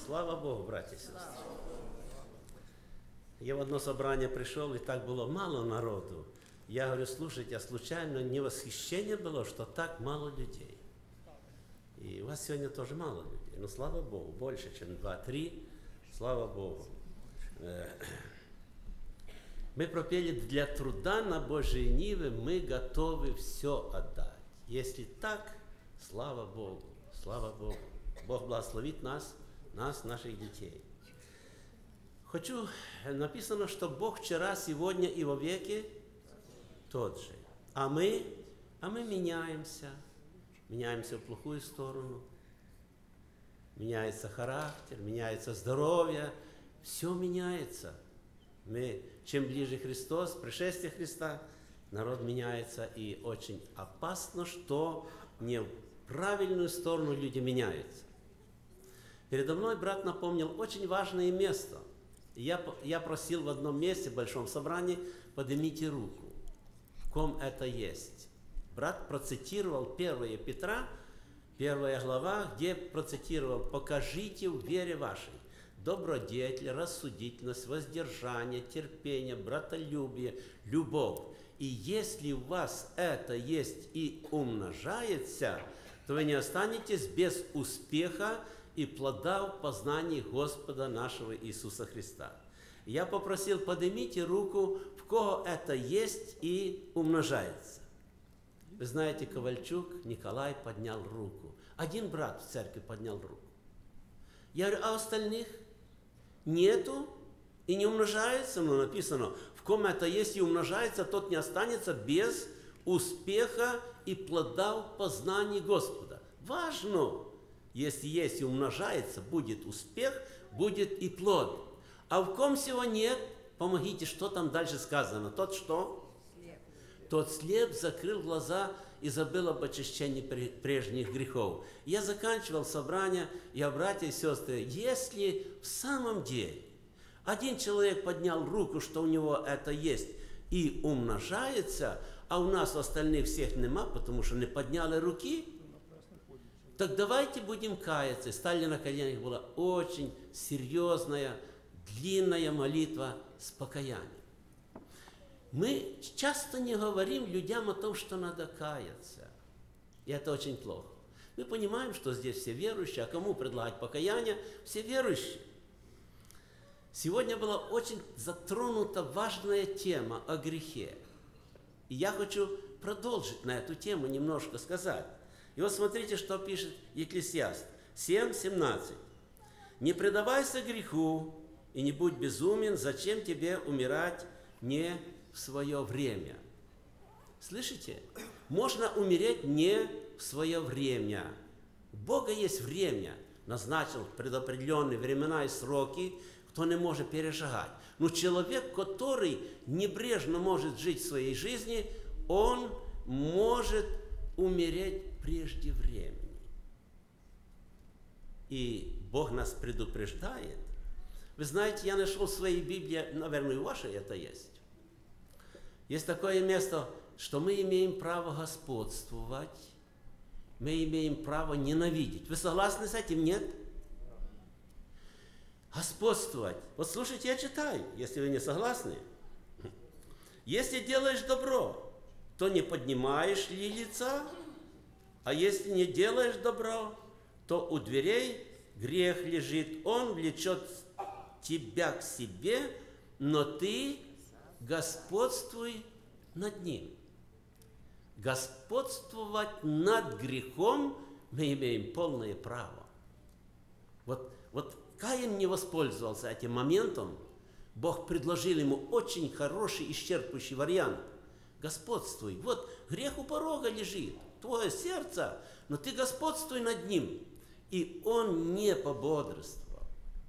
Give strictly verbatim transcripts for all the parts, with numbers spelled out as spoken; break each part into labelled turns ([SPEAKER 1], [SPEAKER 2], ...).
[SPEAKER 1] Слава Богу, братья и сестры. Я в одно собрание пришел, и так было мало народу. Я говорю, слушайте, а случайно не восхищение было, что так мало людей? И у вас сегодня тоже мало людей. Но слава Богу, больше, чем два-три. Слава Богу. Мы пропели: для труда на Божьей ниве мы готовы все отдать. Если так, слава Богу, слава Богу. Бог благословит нас, нас, наших детей. Хочу, написано, что Бог вчера, сегодня и во веки тот же. А мы, а мы меняемся, меняемся в плохую сторону. Меняется характер, меняется здоровье, все меняется. Мы, чем ближе Христос, пришествие Христа, народ меняется, и очень опасно, что не в правильную сторону люди меняются. Передо мной брат напомнил очень важное место. Я, я просил в одном месте, в большом собрании, поднимите руку, в ком это есть. Брат процитировал первое Петра, первая глава, где процитировал: покажите в вере вашей добродетель, рассудительность, воздержание, терпение, братолюбие, любовь. И если у вас это есть и умножается, то вы не останетесь без успеха и плода в познании Господа нашего Иисуса Христа. Я попросил, поднимите руку, в кого это есть и умножается. Вы знаете, Ковальчук Николай поднял руку. Один брат в церкви поднял руку. Я говорю, а остальных нету и не умножается? Но написано, в ком это есть и умножается, тот не останется без успеха и плода в познании Господа. Важно! Если есть и умножается, будет успех, будет и плод. А в ком всего нет, помогите, что там дальше сказано? Тот что? Слеп. Тот слеп закрыл глаза и забыл об очищении прежних грехов. Я заканчивал собрание, я, братья и сестры, если в самом деле один человек поднял руку, что у него это есть, и умножается, а у нас остальных всех нема, потому что не подняли руки, так давайте будем каяться. Стали на коленях, была очень серьезная, длинная молитва с покаянием. Мы часто не говорим людям о том, что надо каяться. И это очень плохо. Мы понимаем, что здесь все верующие, а кому предлагать покаяние? Все верующие. Сегодня была очень затронута важная тема о грехе. И я хочу продолжить на эту тему немножко сказать. И вот смотрите, что пишет Екклесиаст семь семнадцать. «Не предавайся греху и не будь безумен, зачем тебе умирать не в свое время?» Слышите? Можно умереть не в свое время. У Бога есть время, назначил предопределенные времена и сроки, кто не может перешагать. Но человек, который небрежно может жить в своей жизни, он может умереть прежде времени. И Бог нас предупреждает. Вы знаете, я нашел в своей Библии, наверное, и у вашей это есть. Есть такое место, что мы имеем право господствовать, мы имеем право ненавидеть. Вы согласны с этим? Нет? Господствовать. Вот слушайте, я читаю, если вы не согласны. Если делаешь добро, то не поднимаешь ли лица? А если не делаешь добро, то у дверей грех лежит, он влечет тебя к себе, но ты господствуй над ним. Господствовать над грехом мы имеем полное право. Вот, вот Каин не воспользовался этим моментом. Бог предложил ему очень хороший, исчерпывающий вариант. Господствуй. Вот грех у порога лежит, твое сердце, но ты господствуй над ним. И он не пободрствовал.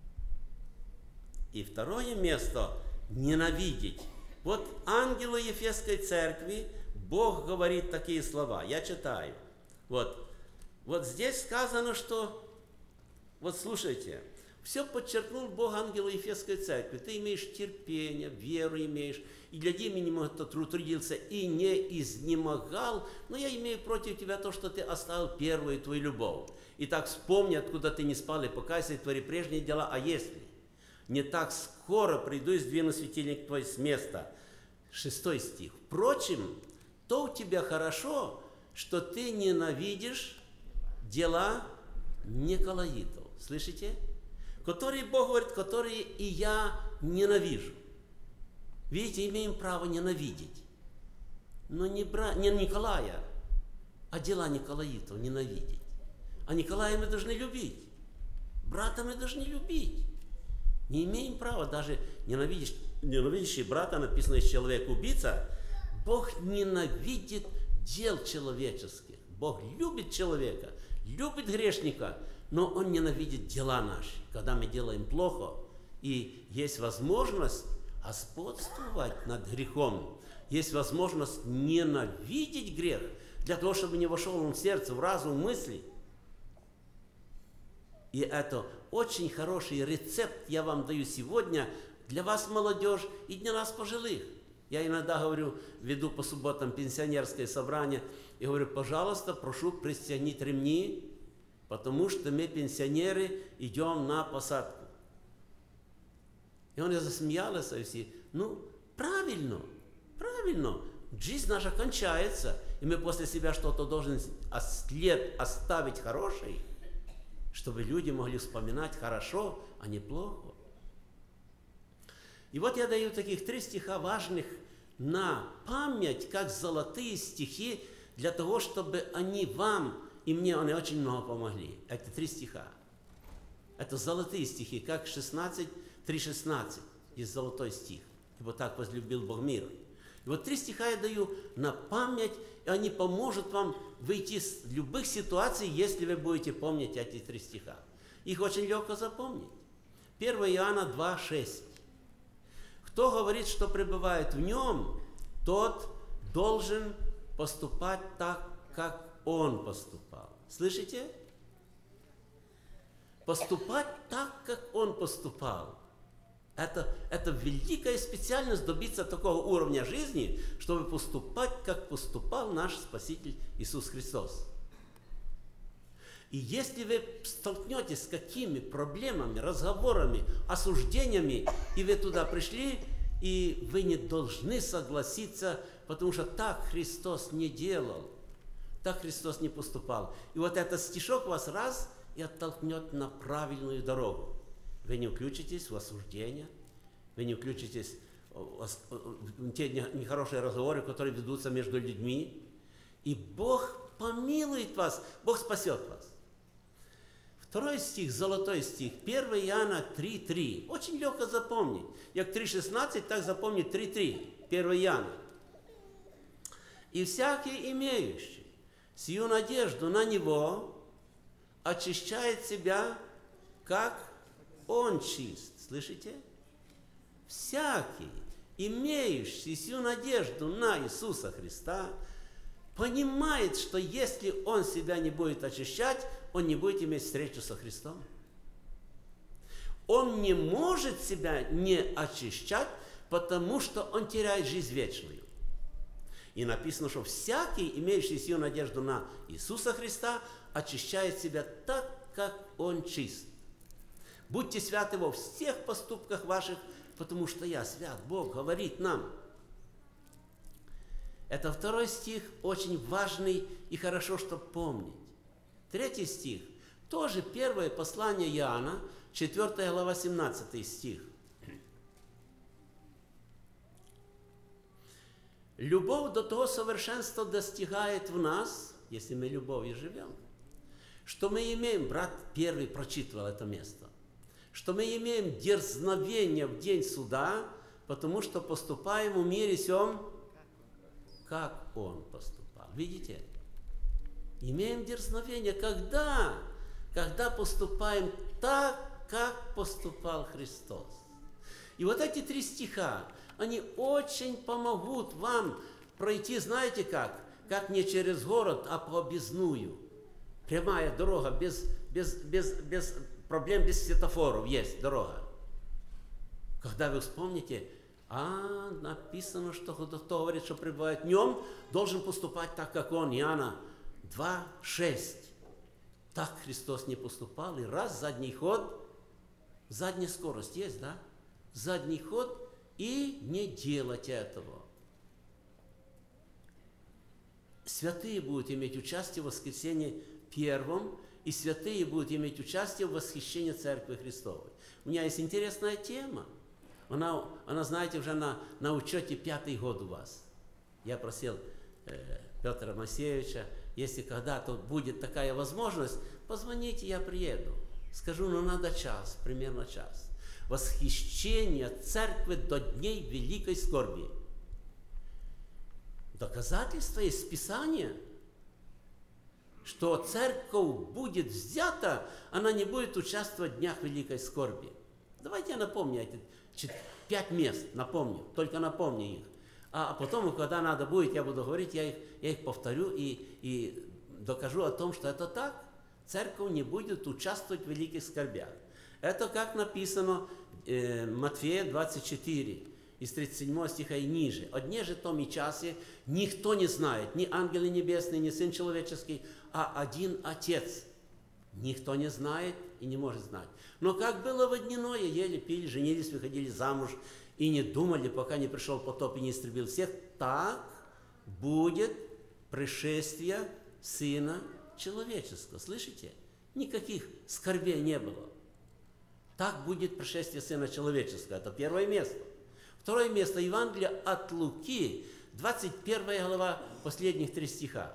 [SPEAKER 1] И второе место – ненавидеть. Вот ангелу Ефесской церкви Бог говорит такие слова. Я читаю. Вот, вот здесь сказано, что, вот слушайте, Все подчеркнул Бог ангела Ефесской церкви. Ты имеешь терпение, веру имеешь, и для имени кто трудился и не изнемогал, но я имею против тебя то, что ты оставил первую твою любовь. Итак, вспомни, откуда ты не спал, и покайся, и твори прежние дела, а если не так скоро приду и сдвину светильник твой с места. Шестой стих. Впрочем, то у тебя хорошо, что ты ненавидишь дела николаитов. Слышите? Которые, Бог говорит, которые и я ненавижу. Видите, имеем право ненавидеть. Но не, бра... не Николая, а дела николаитов ненавидеть. А Николая мы должны любить. Брата мы должны любить. Не имеем права даже ненавидеть, ненавидящий брата, написано, из человека убийца. Бог ненавидит дел человеческих. Бог любит человека, любит грешника, но Он ненавидит дела наши, когда мы делаем плохо. И есть возможность господствовать над грехом. Есть возможность ненавидеть грех, для того, чтобы не вошел он в сердце, в разум, в мысли. И это очень хороший рецепт я вам даю сегодня для вас, молодежь, и для нас, пожилых. Я иногда говорю, веду по субботам пенсионерское собрание, и говорю, пожалуйста, прошу пристегнуть ремни, потому что мы, пенсионеры, идем на посадку. И он засмеялся, и все, ну, правильно, правильно, жизнь наша кончается, и мы после себя что-то должны след оставить хороший, чтобы люди могли вспоминать хорошо, а не плохо. И вот я даю таких три стиха важных на память, как золотые стихи, для того, чтобы они вам и мне, они очень много помогли. Это три стиха. Это золотые стихи, как шестнадцать, три шестнадцать, есть золотой стих. Ибо так возлюбил Бог мир. И вот три стиха я даю на память, и они поможет вам выйти из любых ситуаций, если вы будете помнить эти три стиха. Их очень легко запомнить. первое Иоанна два, шесть. Кто говорит, что пребывает в нем, тот должен поступать так, как он поступал. Слышите? Поступать так, как он поступал. Это, это великая специальность добиться такого уровня жизни, чтобы поступать, как поступал наш Спаситель Иисус Христос. И если вы столкнетесь с какими проблемами, разговорами, осуждениями, и вы туда пришли, и вы не должны согласиться, потому что так Христос не делал, так Христос не поступал. И вот этот стишок вас раз и оттолкнет на правильную дорогу. Вы не включитесь в осуждение, вы не включитесь в те нехорошие разговоры, которые ведутся между людьми. И Бог помилует вас, Бог спасет вас. Второй стих, золотой стих, первое Иоанна три, три. Очень легко запомнить. Как три шестнадцать, так запомнить три три, первое Иоанна. И всякий имеющий сию надежду на Него очищает себя, как Он чист. Слышите? Всякий, имеющий сию надежду на Иисуса Христа, понимает, что если он себя не будет очищать, он не будет иметь встречу со Христом. Он не может себя не очищать, потому что он теряет жизнь вечную. И написано, что всякий, имеющий сию надежду на Иисуса Христа, очищает себя так, как Он чист. Будьте святы во всех поступках ваших, потому что я свят. Бог говорит нам. Это второй стих, очень важный и хорошо, чтобы помнить. Третий стих, тоже первое послание Иоанна, четвёртая глава, семнадцатый стих. Любовь до того совершенства достигает в нас, если мы любовью живем, что мы имеем, брат первый прочитывал это место, что мы имеем дерзновение в день суда, потому что поступаем в мире сем, как Он поступал. Видите? Имеем дерзновение, когда? Когда поступаем так, как поступал Христос. И вот эти три стиха, они очень помогут вам пройти, знаете как? Как не через город, а по объездную. прямая дорога, без, без, без, без проблем, без светофоров есть дорога. Когда вы вспомните, а написано, что кто говорит, что пребывает в нем, должен поступать так, как он. Иоанна два, шесть. Так Христос не поступал, и раз задний ход, задняя скорость есть, да? Задний ход, и не делать этого. Святые будут иметь участие в воскресении первом, и святые будут иметь участие в восхищении Церкви Христовой. У меня есть интересная тема. Она, она знаете, уже на, на учете пятый год у вас. Я просил э, Петра Масеевича, если когда-то будет такая возможность, позвоните, я приеду. Скажу, ну надо час, примерно час. Восхищение Церкви до дней великой скорби. Доказательство есть Писание, что Церковь будет взята, она не будет участвовать в днях великой скорби. Давайте я напомню эти пять мест, напомню, только напомню их. А потом, когда надо будет, я буду говорить, я их, я их повторю и, и докажу о том, что это так. Церковь не будет участвовать в великих скорбях. Это как написано э, Матфея двадцать четыре, из тридцать седьмого стиха и ниже. «О дне же том и часе никто не знает, ни ангелы небесные, ни Сын человеческий, а один Отец. Никто не знает и не может знать. Но как было в одниное, ели, пили, женились, выходили замуж и не думали, пока не пришел потоп и не истребил всех, так будет пришествие Сына Человеческого». Слышите? Никаких скорбей не было. Так будет пришествие Сына Человеческого. Это первое место. Второе место. Евангелие от Луки, двадцать первая глава, последних три стиха.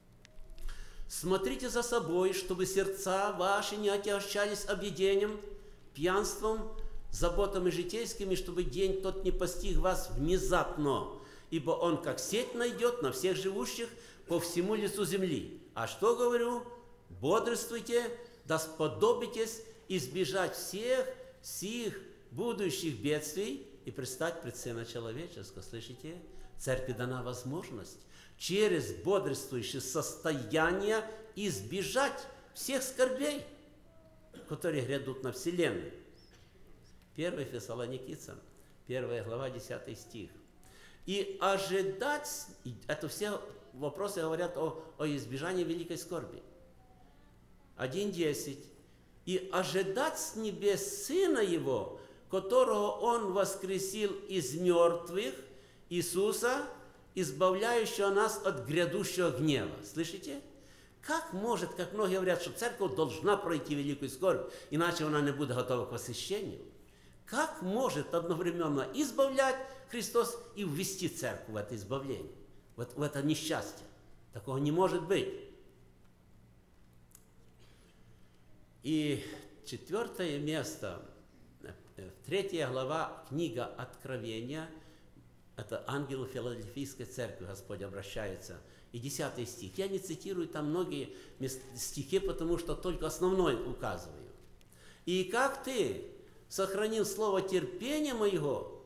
[SPEAKER 1] «Смотрите за собой, чтобы сердца ваши не отягощались объедением, пьянством, заботами житейскими, чтобы день тот не постиг вас внезапно, ибо он как сеть найдет на всех живущих по всему лицу земли. А что говорю? Бодрствуйте, да сподобитесь избежать всех сих будущих бедствий и предстать пред Сына Человеческого». Слышите? Церкви дана возможность через бодрствующее состояние избежать всех скорбей, которые грядут на вселенную. первое Фессалоникийцам, первая глава, десятый стих. И ожидать, это все вопросы говорят о, о избежании великой скорби. один десять. «И ожидать с небес Сына Его, которого Он воскресил из мертвых, Иисуса, избавляющего нас от грядущего гнева». Слышите? Как может, как многие говорят, что церковь должна пройти великую скорбь, иначе она не будет готова к восхищению? Как может одновременно избавлять Христос и ввести церковь в это избавление, в это, в это несчастье? Такого не может быть. И четвертое место, третья глава, книга Откровения, это ангелу Филадельфийской церкви Господь обращается. И десятый стих. Я не цитирую там многие стихи, потому что только основной указываю. «И как ты сохранил слово терпения моего,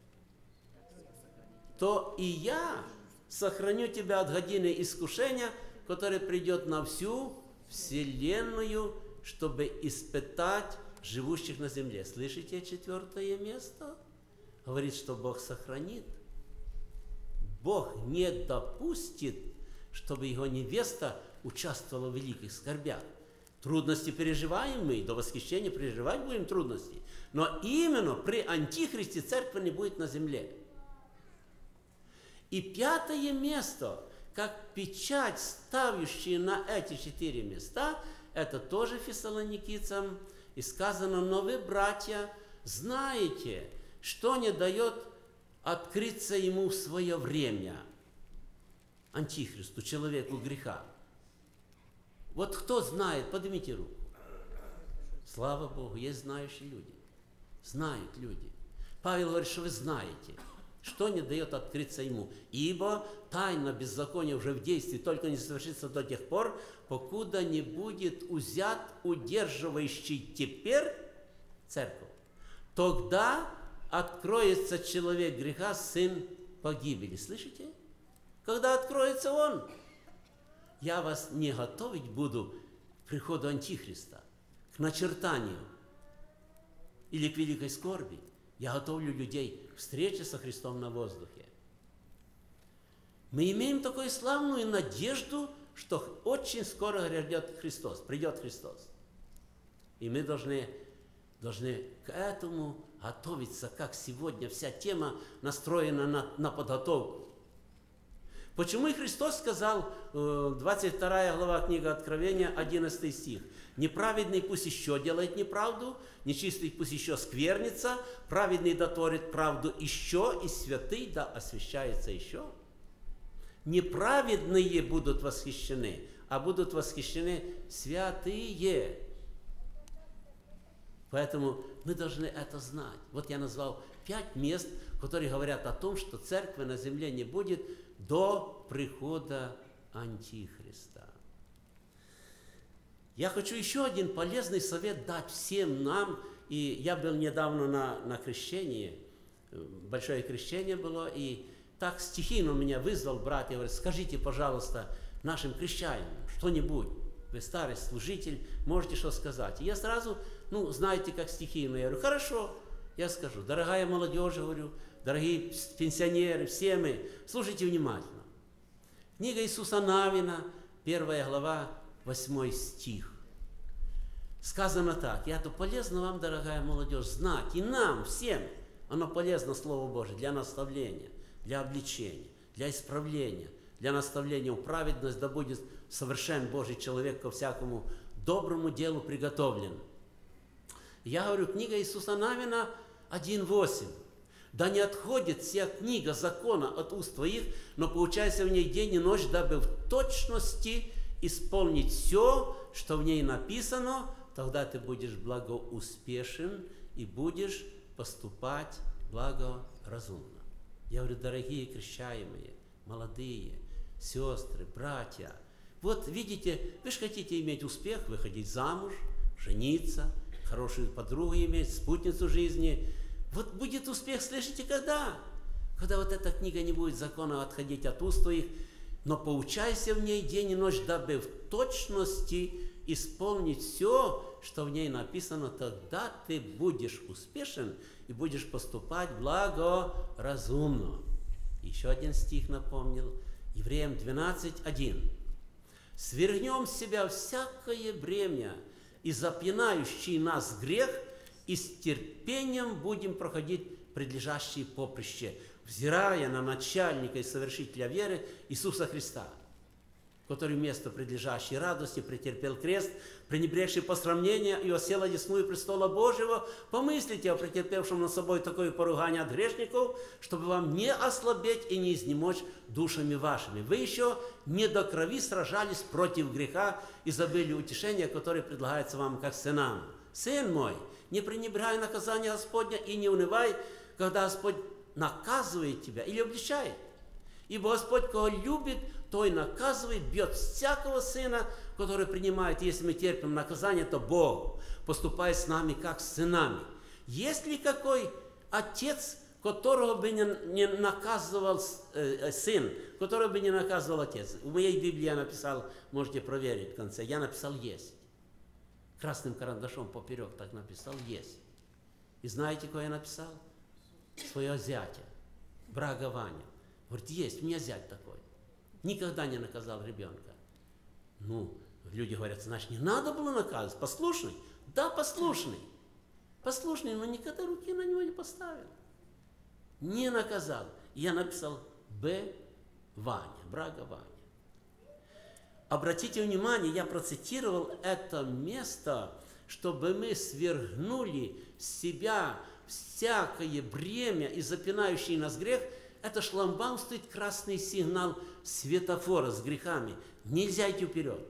[SPEAKER 1] то и я сохраню тебя от годины искушения, которое придет на всю вселенную, чтобы испытать живущих на земле». Слышите четвертое место? Говорит, что Бог сохранит. Бог не допустит, чтобы его невеста участвовала в великих скорбях. Трудности переживаем мы, до восхищения переживать будем трудности. Но именно при Антихристе церкви не будет на земле. И пятое место, как печать, ставящая на эти четыре места, это тоже Фессалоникийцам. И сказано: «Но вы, братья, знаете, что не дает открыться ему в свое время, Антихристу, человеку греха». Вот кто знает, поднимите руку. Слава Богу, есть знающие люди. Знают люди. Павел говорит, что вы знаете, что не дает открыться ему. «Ибо тайна беззакония уже в действии, только не совершится до тех пор, покуда не будет узят удерживающий теперь церковь. Тогда откроется человек греха, сын погибели». Слышите? Когда откроется он, я вас не готовить буду приходу Антихриста, к начертанию или к великой скорби. Я готовлю людей к встрече со Христом на воздухе. Мы имеем такую славную надежду, что очень скоро грядет Христос, придет Христос. И мы должны, должны к этому готовиться, как сегодня вся тема настроена на, на подготовку. Почему и Христос сказал, двадцать вторая глава книги Откровения, одиннадцатый стих, «Неправедный пусть еще делает неправду, нечистый пусть еще сквернится, праведный дотворит правду еще, и святый да освящается еще». Неправедные будут восхищены, а будут восхищены святые. Поэтому мы должны это знать. Вот я назвал пять мест, которые говорят о том, что церкви на земле не будет до прихода Антихриста. Я хочу еще один полезный совет дать всем нам. И я был недавно на, на крещении, большое крещение было, и так стихийно меня вызвал брат и говорит: скажите, пожалуйста, нашим крещаянам что-нибудь. Вы старый служитель, можете что сказать? И я сразу, ну, знаете, как стихийно. Я говорю: хорошо, я скажу. Дорогая молодежь, говорю, дорогие пенсионеры, все мы, слушайте внимательно. Книга Иисуса Навина, первая глава, восьмой стих. Сказано так: и это полезно вам, дорогая молодежь, знать, и нам, всем, оно полезно, Слово Божие, для наставления, для обличения, для исправления, для наставления в праведность, да будет совершен Божий человек ко всякому доброму делу приготовлен. Я говорю, книга Иисуса Навина один восемь. Да не отходит вся книга закона от уст твоих, но поучайся в ней день и ночь, дабы в точности исполнить все, что в ней написано, тогда ты будешь благоуспешен и будешь поступать благоразумно. Я говорю, дорогие крещаемые, молодые, сестры, братья, вот видите, вы же хотите иметь успех, выходить замуж, жениться, хорошую подругу иметь, спутницу жизни. Вот будет успех, слышите, когда? Когда вот эта книга не будет закона отходить от уст твоих, но поучайся в ней день и ночь, дабы в точности исполнить все, что в ней написано, тогда ты будешь успешен и будешь поступать благоразумно. Еще один стих напомнил, Евреям двенадцать один. «Свергнем с себя всякое бремя и запинающий нас грех, и с терпением будем проходить предлежащие поприще, взирая на начальника и совершителя веры Иисуса Христа, который вместо предлежащей радости претерпел крест, пренебрегший посрамления и осел одесную престола Божьего. Помыслите о претерпевшем над собой такое поругание от грешников, чтобы вам не ослабеть и не изнемочь душами вашими. Вы еще не до крови сражались против греха и забыли утешение, которое предлагается вам как сынам. Сын мой, не пренебрегай наказание Господня и не унывай, когда Господь наказывает тебя или обличает. Ибо Господь, кого любит, то и наказывает, бьет всякого сына, который принимает. Если мы терпим наказание, то Бог поступает с нами, как с сынами. Есть ли какой отец, которого бы не, не наказывал э, сын, которого бы не наказывал отец? В моей Библии я написал, можете проверить в конце, я написал «есть». Красным карандашом поперек так написал «есть». И знаете, кого я написал? Своего зятя, Брага Ваня. Говорит, есть, у меня зять такой. Никогда не наказал ребенка. Ну, люди говорят, значит, не надо было наказывать. Послушный? Да, послушный. Послушный, но никогда руки на него не поставил. Не наказал. И я написал Б. Ваня, Брага Ваня. Обратите внимание, я процитировал это место, чтобы мы свергнули с себя всякое бремя и запинающий нас грех. Это шлагбаум стоит красный сигнал светофора с грехами. Нельзя идти вперед.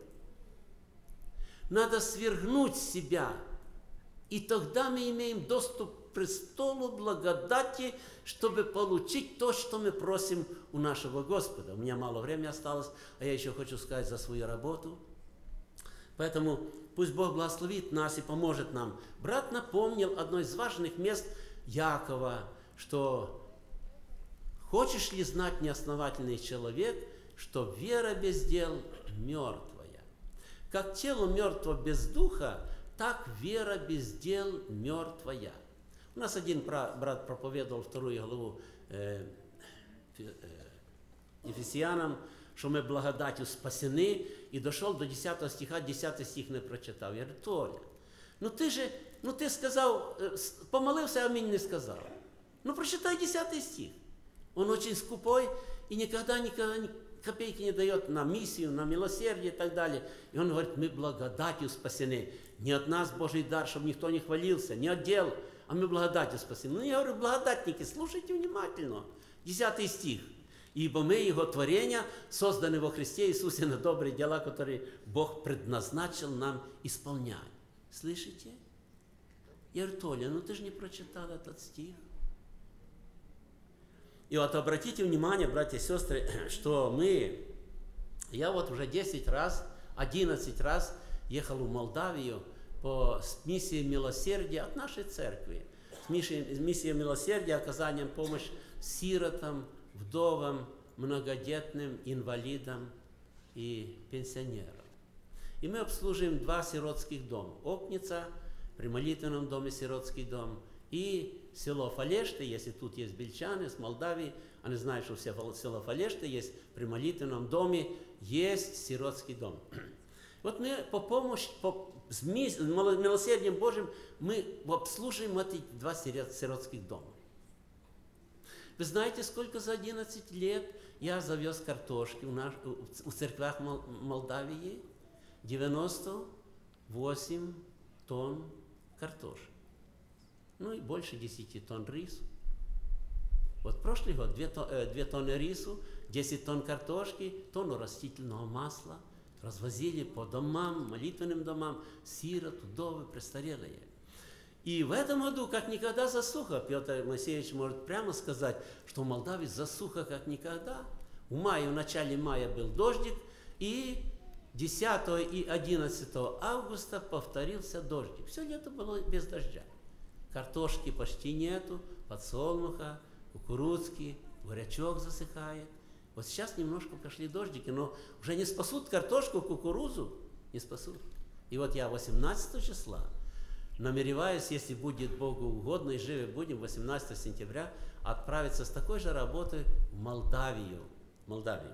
[SPEAKER 1] Надо свергнуть себя. И тогда мы имеем доступ к престолу благодати, чтобы получить то, что мы просим у нашего Господа. У меня мало времени осталось, а я еще хочу сказать за свою работу. Поэтому пусть Бог благословит нас и поможет нам. Брат напомнил одно из важных мест Якова, что хочешь ли знать, неосновательный человек, что вера без дел мертвая? Как тело мертво без духа, так вера без дел мертвая. У нас один брат проповедовал вторую главу э, э, Ефесянам, что мы благодатью спасены, и дошел до десятого стиха, десятый стих не прочитал. Я говорю: Толя, ну ты же, ну ты сказал, помолився, аминь не сказал. Ну прочитай десятый стих. Он очень скупой и никогда, никогда ни копейки не дает на миссию, на милосердие и так далее. И он говорит: мы благодатью спасены. Не от нас Божий дар, чтобы никто не хвалился, не от дел, а мы благодатью спасены. Ну я говорю: благодатники, слушайте внимательно. Десятый стих. Ибо мы, Его творения, созданы во Христе Иисусе на добрые дела, которые Бог предназначил нам исполнять. Слышите? Я говорю: Толя, ну ты же не прочитал этот стих. И вот обратите внимание, братья и сестры, что мы, я вот уже десять раз, одиннадцать раз ехал в Молдавию по миссии милосердия от нашей церкви. С миссией, миссией милосердия, оказанием помощи сиротам, вдовам, многодетным, инвалидам и пенсионерам. И мы обслуживаем два сиротских дома. Окница, при молитвенном доме сиротский дом, и село Фалешты, если тут есть бельчане с Молдавии, они знают, что все село Фалешты есть, при молитвенном доме есть сиротский дом. Вот мы по помощи, по, с милосердием Божьим, мы обслуживаем эти два сиротских дома. Вы знаете, сколько за одиннадцать лет я завез картошки в, наш, в церквях Молдавии? девяносто восемь тонн картошки. Ну и больше десяти тонн рису. Вот прошлый год две тонны рису, десять тонн картошки, тонну растительного масла развозили по домам, молитвенным домам, сирот, вдовы, престарелые. И в этом году, как никогда, засуха. Петр Моисеевич может прямо сказать, что в Молдавии засуха как никогда. В мае, в начале мая был дождик, и десятого и одиннадцатого августа повторился дождик. Все лето было без дождя. Картошки почти нету, подсолнуха, кукурузки, бурячок засыхает. Вот сейчас немножко пошли дождики, но уже не спасут картошку, кукурузу, не спасут. И вот я восемнадцатого числа намереваюсь, если будет Богу угодно и живы будем, восемнадцатого сентября отправиться с такой же работой в Молдавию. Молдавию.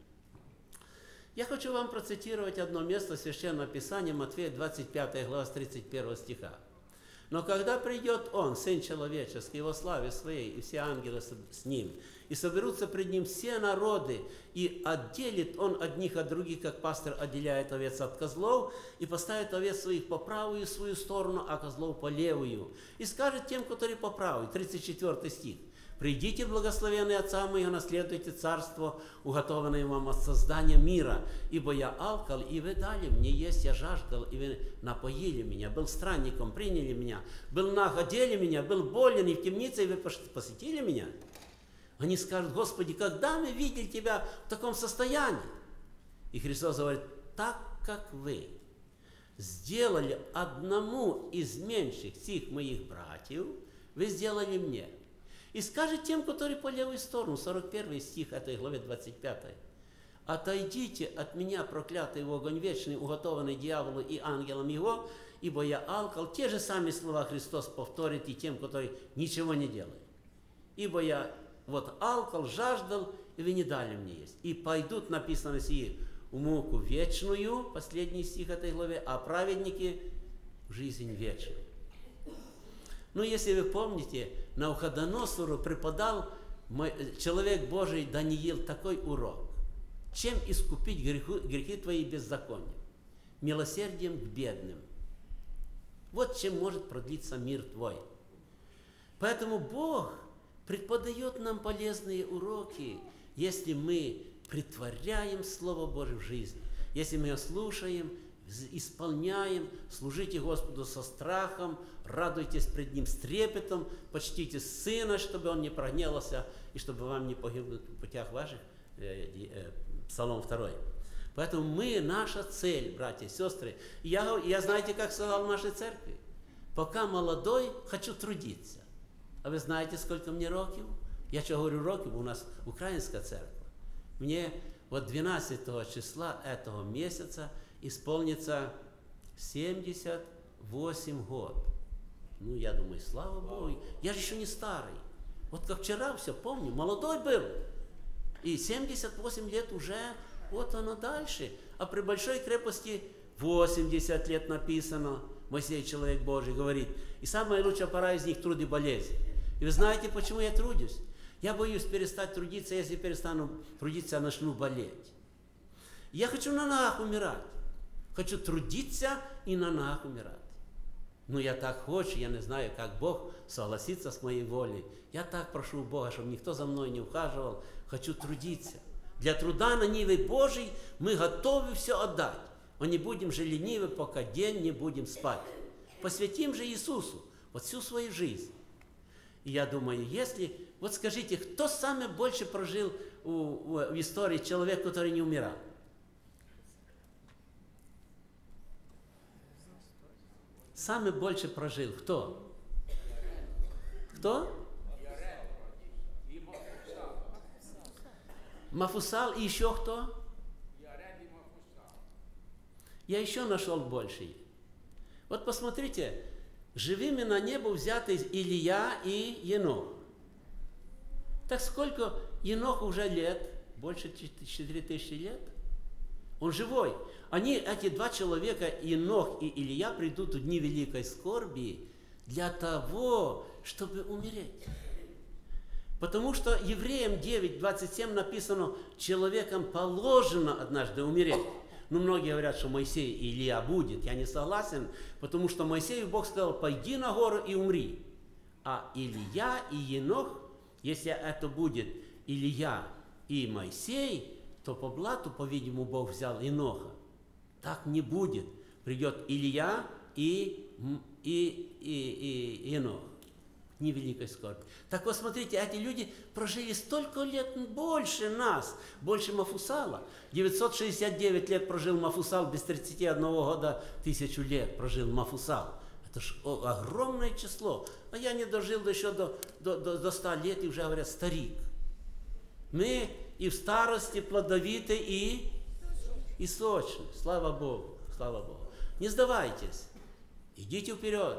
[SPEAKER 1] Я хочу вам процитировать одно место Священного Писания, Матфея двадцать пятая глава, с тридцать первого стиха. Но когда придет Он, Сын Человеческий, во славе Своей, и все ангелы с Ним, и соберутся пред Ним все народы, и отделит Он одних от других, как пастырь отделяет овец от козлов, и поставит овец своих по правую свою сторону, а козлов по левую. И скажет тем, которые по правую, тридцать четвёртый стих: «Придите, благословенные Отца Моего, наследуйте царство, уготованное вам от создания мира. Ибо я алкал, и вы дали мне есть, я жаждал, и вы напоили меня, был странником, приняли меня, был наг, одели меня, был болен, и в темнице, и вы посетили меня». Они скажут: «Господи, когда мы видели Тебя в таком состоянии?» И Христос говорит: «Так как вы сделали одному из меньших сих моих братьев, вы сделали мне». И скажет тем, которые по левую сторону, сорок первый стих этой главы двадцать пятой: «Отойдите от меня, проклятый, в огонь вечный, уготованный дьяволу и ангелам его, ибо я алкал». Те же самые слова Христос повторит и тем, которые ничего не делают. «Ибо я вот алкал, жаждал, и вы не дали мне есть. И пойдут, написано сии, в муку вечную», последний стих этой главы, «а праведники в жизнь вечную». Ну, если вы помните, Навуходоносору преподал человек Божий Даниил такой урок: чем искупить греху, грехи твои беззакония? Милосердием к бедным. Вот чем может продлиться мир твой. Поэтому Бог преподает нам полезные уроки, если мы притворяем Слово Божие в жизнь, если мы его слушаем, исполняем. Служите Господу со страхом, радуйтесь пред Ним с трепетом, почтите Сына, чтобы Он не прогневался и чтобы вам не погибнуть в путях ваших. Э, э, Псалом второй. Поэтому мы, наша цель, братья и сестры, я, я знаете, как сказал в нашей церкви: пока молодой, хочу трудиться. А вы знаете, сколько мне років? Я что говорю років, у нас украинская церковь. Мне вот двенадцатого числа этого месяца исполнится семьдесят восемь год. Ну, я думаю, слава Богу, я же еще не старый. Вот как вчера все помню, молодой был. И семьдесят восемь лет уже, вот оно дальше. А при большой крепости восемьдесят лет написано. Моисей, человек Божий, говорит. И самая лучшая пора из них труд и болезнь. И вы знаете, почему я трудюсь? Я боюсь перестать трудиться, если перестану трудиться, я начну болеть. Я хочу на ногах умирать. Хочу трудиться и на ногах умирать. Но я так хочу, я не знаю, как Бог согласится с моей волей. Я так прошу у Бога, чтобы никто за мной не ухаживал. Хочу трудиться. Для труда на ниве Божьей мы готовы все отдать. Мы не будем же ленивы, пока день не будем спать. Посвятим же Иисусу вот всю свою жизнь. И я думаю, если... Вот скажите, кто самый больше прожил у, у, в истории человек, который не умирал? Самый больше прожил кто? Кто? Мафусал и еще кто? Я еще нашел больше. Вот посмотрите, живыми на небо взяты Илия и Енох. Так сколько Еноху уже лет? Больше четыре тысячи лет? Он живой. Они, эти два человека, Енох и Илия, придут в дни великой скорби для того, чтобы умереть. Потому что Евреям девять, двадцать семь написано, человеком положено однажды умереть. Но многие говорят, что Моисей и Илия будет. Я не согласен, потому что Моисею Бог сказал, пойди на гору и умри. А Илия и Енох, если это будет Илия и Моисей, то по блату, по-видимому, Бог взял Еноха. Так не будет. Придет Илия и, и, и, и Енох. Невеликой скорби. Так вот, смотрите, эти люди прожили столько лет больше нас, больше Мафусала. девятьсот шестьдесят девять лет прожил Мафусал, без тридцати одного года тысячу лет прожил Мафусал. Это же огромное число. А я не дожил еще до, до, до, до ста лет, и уже говорят, старик. Мы и в старости плодовиты, и, и сочны. Слава Богу, слава Богу. Не сдавайтесь, идите вперед.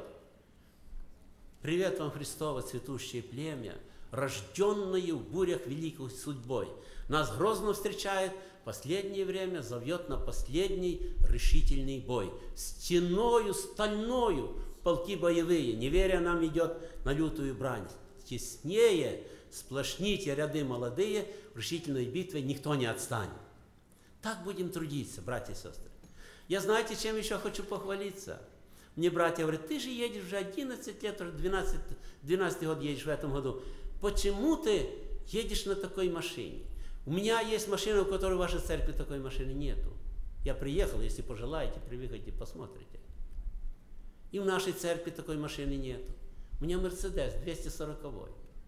[SPEAKER 1] Привет вам, Христово, цветущее племя, рожденное в бурях великой судьбой. Нас грозно встречает, в последнее время зовет на последний решительный бой. Стеною стальною полки боевые, неверия нам идет на лютую брань. Теснее сплошните ряды молодые, в решительной битве никто не отстанет. Так будем трудиться, братья и сестры. Я знаете, чем еще хочу похвалиться? Мне братья говорят, ты же едешь уже одиннадцать лет, уже двенадцать, двенадцатый год едешь в этом году. Почему ты едешь на такой машине? У меня есть машина, у которой в вашей церкви такой машины нету. Я приехал, если пожелаете, приехайте, посмотрите. И в нашей церкви такой машины нету. У меня Мерседес двести сороковой.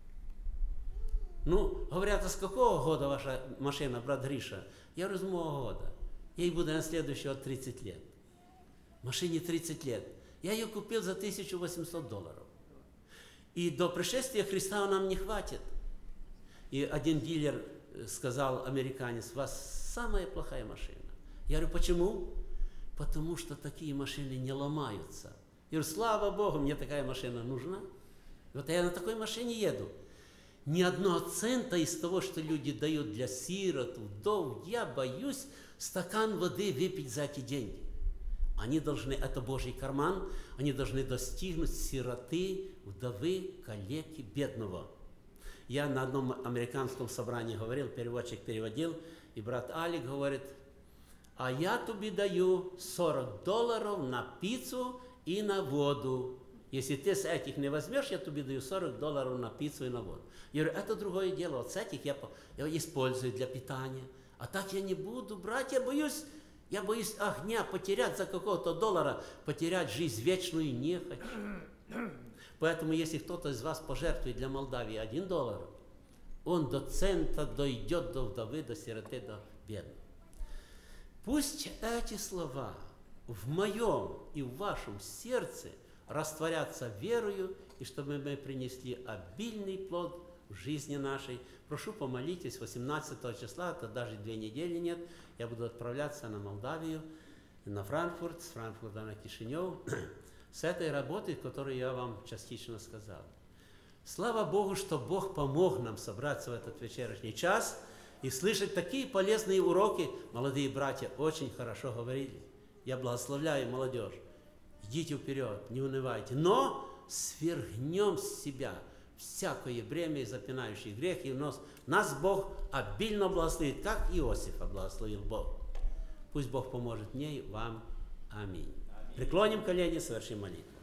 [SPEAKER 1] Ну, говорят, а с какого года ваша машина, брат Гриша? Я говорю, с моего года. Ей буду на следующий год тридцать лет. Машине тридцать лет. Я ее купил за тысячу восемьсот долларов. И до пришествия Христа нам не хватит. И один дилер сказал, американец, у вас самая плохая машина. Я говорю, почему? Потому что такие машины не ломаются. Я говорю, слава Богу, мне такая машина нужна. И вот я на такой машине еду. Ни одного цента из того, что люди дают для сирот, вдов, я боюсь стакан воды выпить за эти деньги. Они должны, это Божий карман, они должны достигнуть сироты, вдовы, калеки, бедного. Я на одном американском собрании говорил, переводчик переводил, и брат Алик говорит, а я тебе даю сорок долларов на пиццу и на воду. Если ты с этих не возьмешь, я тебе даю сорок долларов на пиццу и на воду. Я говорю, это другое дело, вот с этих я, я использую для питания. А так я не буду брать, я боюсь, я боюсь огня потерять за какого-то доллара, потерять жизнь вечную не хочу. Поэтому, если кто-то из вас пожертвует для Молдавии один доллар, он до цента дойдет до вдовы, до сироты, до бедного. Пусть эти слова в моем и в вашем сердце растворятся верою, и чтобы мы принесли обильный плод в жизни нашей. Прошу, помолитесь, восемнадцатого числа, это даже две недели нет, я буду отправляться на Молдавию. на Франкфурт, с Франкфурта на Кишинев, с этой работы, которую я вам частично сказал. Слава Богу, что Бог помог нам собраться в этот вечерний час и слышать такие полезные уроки. Молодые братья очень хорошо говорили. Я благословляю молодежь. Идите вперед, не унывайте. Но свергнем с себя всякое бремя и запинающий грех, и нос. Нас Бог обильно благословит, как Иосифа благословил Бог. Пусть Бог поможет мне и вам. Аминь. Преклоним колени, совершим молитву.